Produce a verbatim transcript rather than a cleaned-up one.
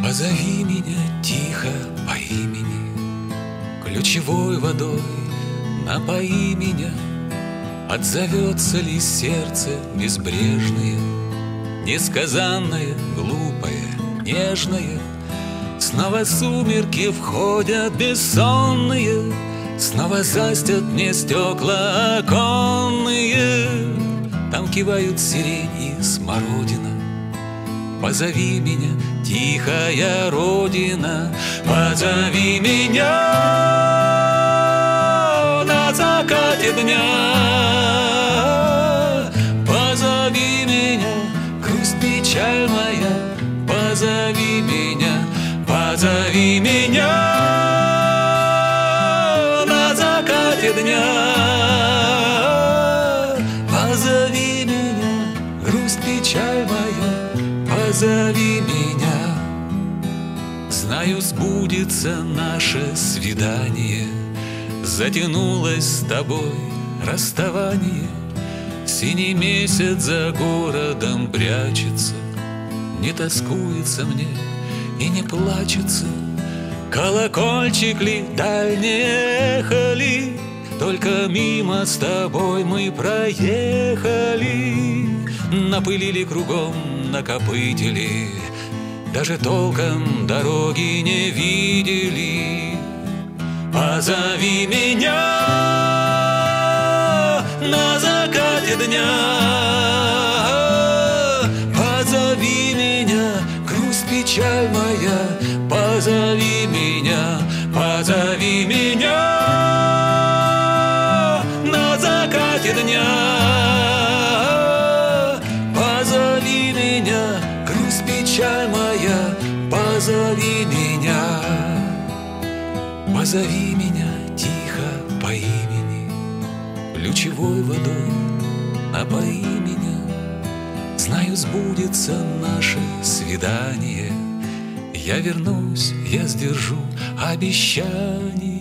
Позови меня тихо по имени, ключевой водой напои меня. Отзовется ли сердце безбрежное, несказанное, глупое, нежное? Снова сумерки входят бессонные, снова застят мне стекла оконные. Там кивают сирень и смородина. Позови меня, тихая родина, позови меня на закате дня. Позови меня, грусть, печаль моя, позови меня, позови меня на закате дня. Позови меня, грусть, печаль моя, позови меня. Знаю, сбудется наше свидание, затянулось с тобой расставание. Синий месяц за городом прячется, не тоскуется мне и не плачется. Колокольчик ли дальнее эхо ли, только мимо с тобой мы проехали. Напылили кругом, накопытили, даже толком дороги не видели. Позови меня на закате дня. Позови меня, грусть, печаль моя, позови меня, позови меня на закате дня. Позови меня, грусть, печаль моя, позови меня. Позови меня тихо по имени, ключевой водой напои меня. Знаю, сбудется наше свидание, я вернусь, я сдержу обещание.